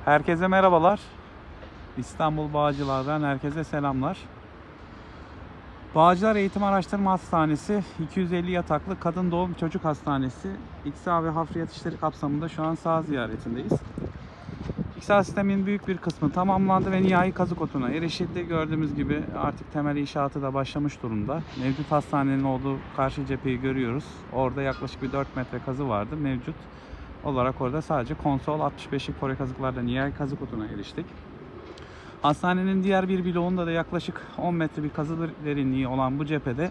Herkese merhabalar. İstanbul Bağcılar'dan herkese selamlar. Bağcılar Eğitim Araştırma Hastanesi 250 yataklı kadın doğum çocuk hastanesi İKSA ve hafriyat işleri kapsamında şu an saha ziyaretindeyiz. İKSA sistemin büyük bir kısmı tamamlandı ve nihai kazık otuna erişildi. Gördüğümüz gibi artık temel inşaatı da başlamış durumda. Mevcut hastanenin olduğu karşı cepheyi görüyoruz. Orada yaklaşık bir 4 metre kazı vardı. Mevcut olarak orada sadece konsol 65'lik pore kazıklarla nihai kazık otuna eriştik. Hastanenin diğer bir bloğunda da yaklaşık 10 metre bir kazı derinliği olan bu cephede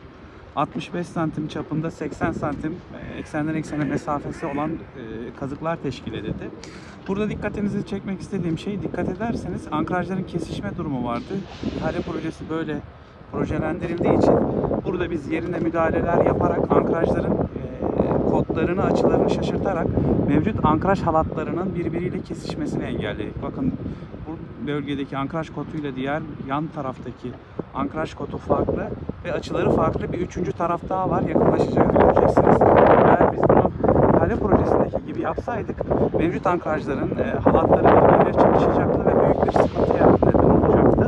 65 santim çapında 80 santim eksenden eksene mesafesi olan kazıklar teşkil edildi. Burada dikkatinizi çekmek istediğim şey, dikkat ederseniz ankrajların kesişme durumu vardı. İhale projesi böyle projelendirildiği için burada biz yerine müdahaleler yaparak ankrajların kodlarını, açılarını şaşırtarak mevcut ankraj halatlarının birbiriyle kesişmesini engelledik. Bakın bu bölgedeki ankraj koduyla diğer yan taraftaki ankraj kodu farklı ve açıları farklı. Bir üçüncü taraf daha var, yakınlaşacak göreceksiniz. Eğer biz bunu ihale projesindeki gibi yapsaydık mevcut ankrajların halatları birbiriyle çalışacaktı ve büyük bir sıkıntıya neden olacaktı.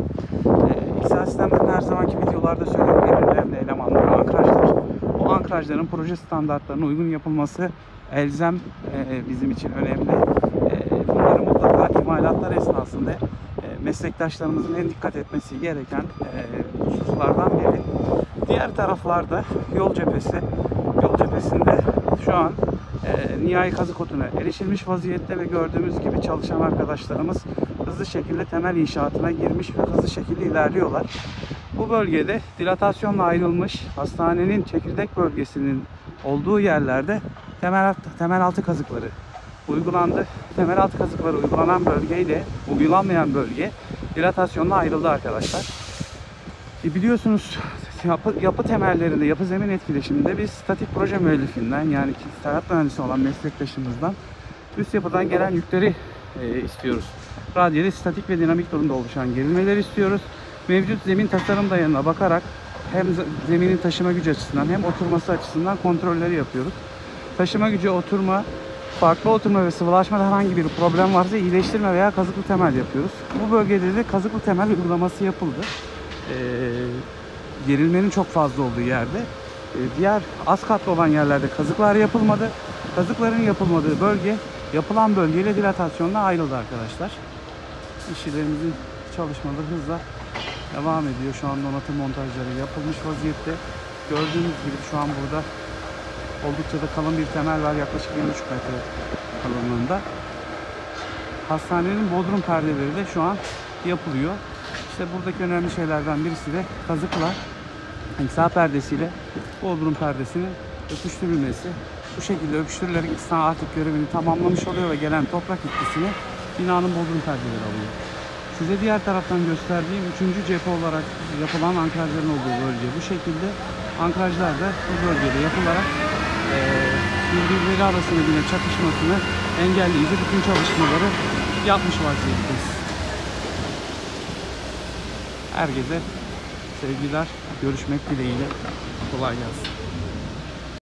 İKSA sistemlerin her zamanki videolarda söylediğim en önemli elemanları ankrajlar. Bu ankrajların proje standartlarına uygun yapılması elzem, bizim için önemli. Bunları mutlaka imalatlar esnasında meslektaşlarımızın en dikkat etmesi gereken hususlardan biri. Diğer taraflarda yol cephesi. Yol cephesinde şu an nihai kazık otuna erişilmiş vaziyette ve gördüğümüz gibi çalışan arkadaşlarımız hızlı şekilde temel inşaatına girmiş ve hızlı şekilde ilerliyorlar. Bu bölgede dilatasyonla ayrılmış hastanenin çekirdek bölgesinin olduğu yerlerde temel altı kazıkları uygulandı. Temel altı kazıkları uygulanan bölgeyle uygulanmayan bölge dilatasyonla ayrıldı arkadaşlar. Biliyorsunuz yapı temellerinde, yapı zemin etkileşiminde biz statik proje müellifinden, yani inşaat mühendisi olan meslektaşımızdan üst yapıdan gelen yükleri istiyoruz. Radyeli, statik ve dinamik durumda oluşan gerilmeleri istiyoruz. Mevcut zemin tasarım dayanına bakarak hem zeminin taşıma gücü açısından hem oturması açısından kontrolleri yapıyoruz. Taşıma gücü, oturma, farklı oturma ve sıvılaşmada herhangi bir problem varsa iyileştirme veya kazıklı temel yapıyoruz. Bu bölgede de kazıklı temel uygulaması yapıldı. Gerilmenin çok fazla olduğu yerde. Diğer az katlı olan yerlerde kazıklar yapılmadı. Kazıkların yapılmadığı bölge, yapılan bölgeyle dilatasyonla ayrıldı arkadaşlar. İşçilerimizin çalışmaları hızla devam ediyor. Şu an donatım montajları yapılmış vaziyette. Gördüğünüz gibi şu an burada oldukça da kalın bir temel var. Yaklaşık 1,5 metre kalınlığında. Hastanenin bodrum perdeleri de şu an yapılıyor. İşte buradaki önemli şeylerden birisi de kazıkla İKSA perdesiyle bodrum perdesinin öpüştürülmesi. Bu şekilde öpüştürülerek İKSA artık görevini tamamlamış oluyor ve gelen toprak etkisini binanın bodrum perdeleri alıyor. Size diğer taraftan gösterdiğim 3. cephe olarak yapılan ankrajların olduğu bölge. Bu şekilde ankrajlar da bu bölgede yapılarak birbirleri arasında yine çatışmasını engelleyici bütün çalışmaları yapmış vaziyetteyiz. Herkese sevgiler, görüşmek dileğiyle, kolay gelsin.